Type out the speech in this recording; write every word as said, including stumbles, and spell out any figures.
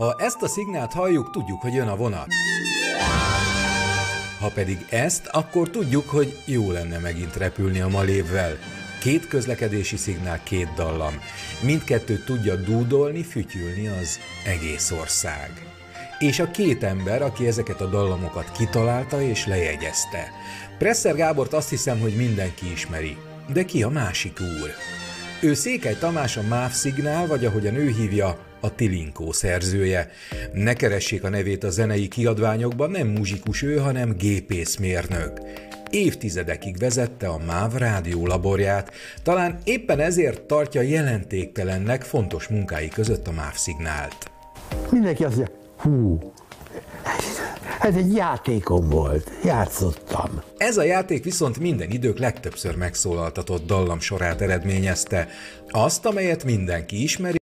Ha ezt a szignált halljuk, tudjuk, hogy jön a vonat. Ha pedig ezt, akkor tudjuk, hogy jó lenne megint repülni a Malévvel. Két közlekedési szignál, két dallam. Mindkettőt tudja dúdolni, fütyülni az egész ország. És a két ember, aki ezeket a dallamokat kitalálta és lejegyezte. Presser Gábort azt hiszem, hogy mindenki ismeri. De ki a másik úr? Ő Székely Tamás, a MÁV Szignál, vagy ahogyan ő hívja, a Tilinkó szerzője. Ne keressék a nevét a zenei kiadványokban, nem muzsikus ő, hanem gépészmérnök. Évtizedekig vezette a MÁV rádiólaborját, talán éppen ezért tartja jelentéktelennek fontos munkái között a MÁV Szignált. Mindenki azt mondja, hú, ez egy játékom volt, játszottam. Ez a játék viszont minden idők legtöbbször megszólaltatott dallam sorát eredményezte, azt, amelyet mindenki ismeri,